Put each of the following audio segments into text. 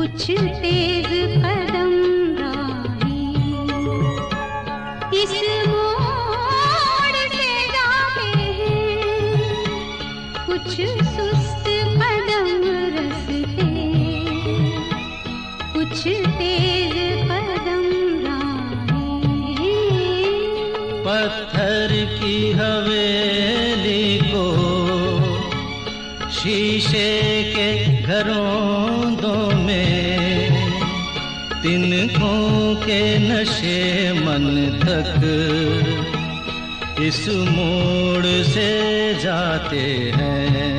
कुछ तेज कदम राही इस मोड़ से जाते हैं, कुछ सुस्त कदम रस्ते, कुछ तेज कदम राही। पत्थर की हवेली को शीशे के घरों में, तिनकों के नशे मन तक इस मोड़ से जाते हैं।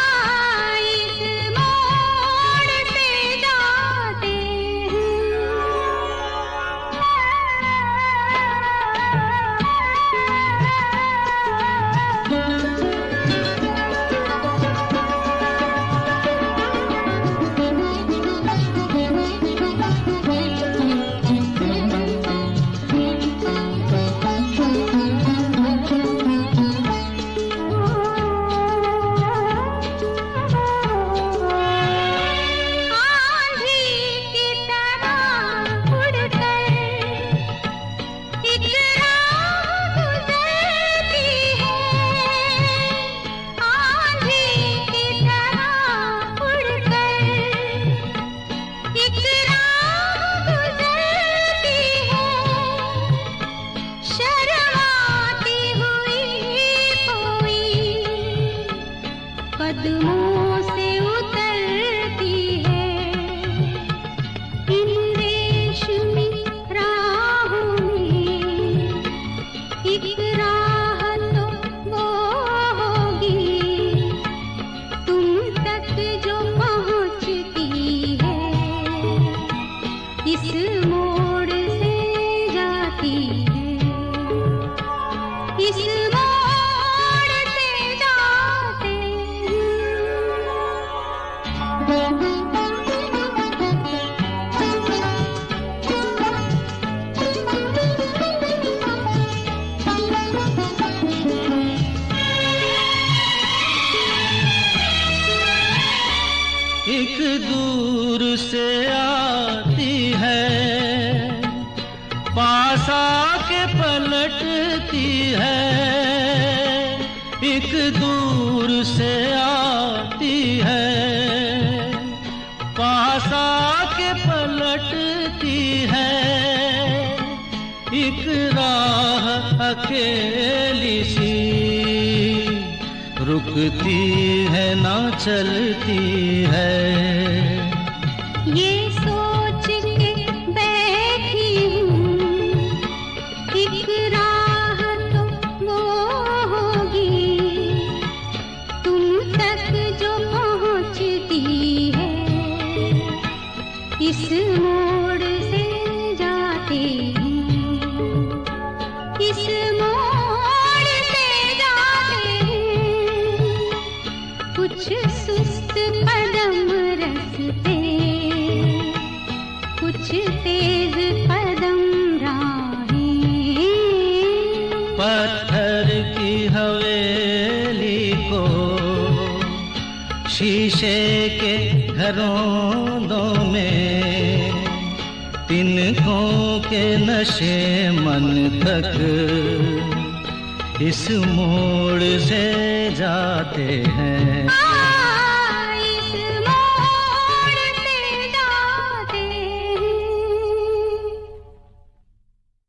कदमों से उतरती है इन रेशमी राहों में, एक राह तो वो होगी तुम तक जो पहुंचती है, इस मोड़ से जाती है, इस एक दूर से आती है, पास आके पलटती है, एक दूर से आती है, पास आके पलटती है, एक राह अकेली सी रुकती है ना चलती है। ये सोच के बैठी हूँ एक राह तो वो होगी तुम तक जो पहुँचती है, इस मोड़ से जाते हैं, इस मोड़ से जाते हैं, कुछ सुस्त कदम रस्ते, कुछ तेज कदम राहें। पत्थर की हवेली को शीशे के घरों में, तिनकों के नशे मन तक इस मोड़ से जाते हैं।